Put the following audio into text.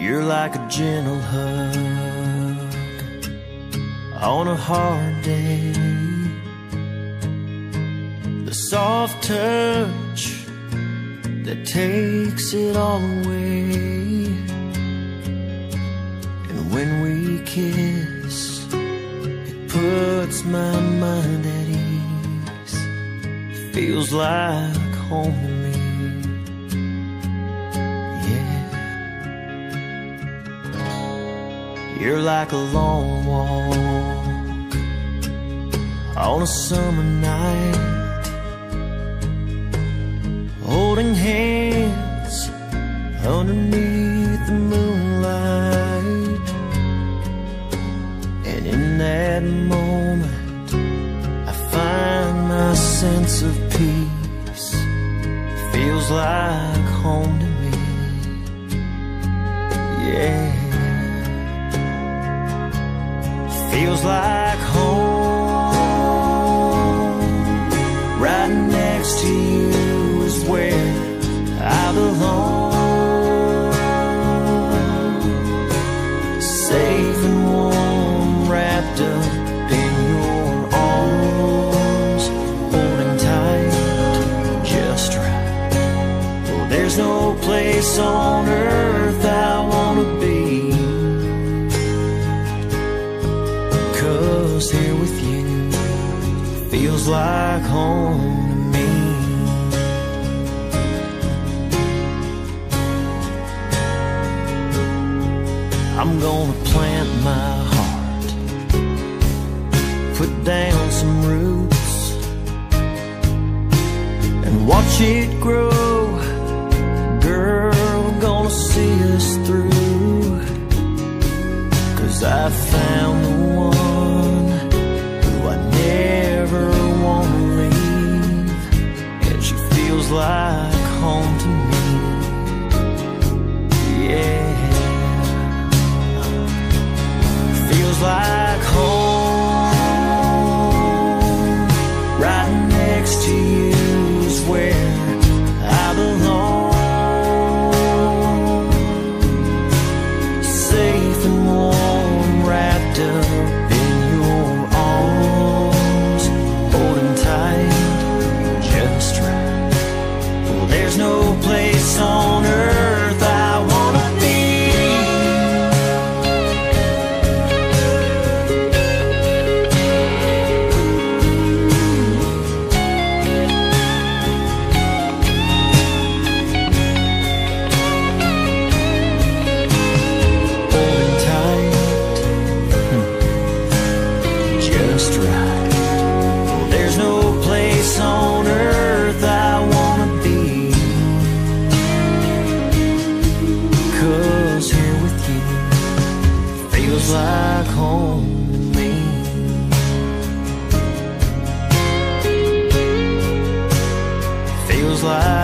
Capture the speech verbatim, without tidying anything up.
You're like a gentle hug on a hard day, the soft touch that takes it all away. And when we kiss, it puts my mind at ease. Feels like home to me. You're like a long walk on a summer night, holding hands underneath the moonlight. And in that moment I find my sense of peace. Feels like home to me. Yeah, feels like home. Right next to you is where I belong. Safe and warm, wrapped up in your arms, holding tight, just right. Well, there's no place on earth I wanna be, 'cause here with you feels like home to me. I'm gonna plant my heart, put down some roots, and watch it grow. Girl, gonna see us through, 'cause I found the one who I never wanna leave, and she feels like home to me. Yeah, feels like home. Right next to you is where I belong. Safe and warm, wrapped up in your arms, holding tight, just right. Well, there's no place on earth I wanna be, 'cause here with you feels like home to me. Feels like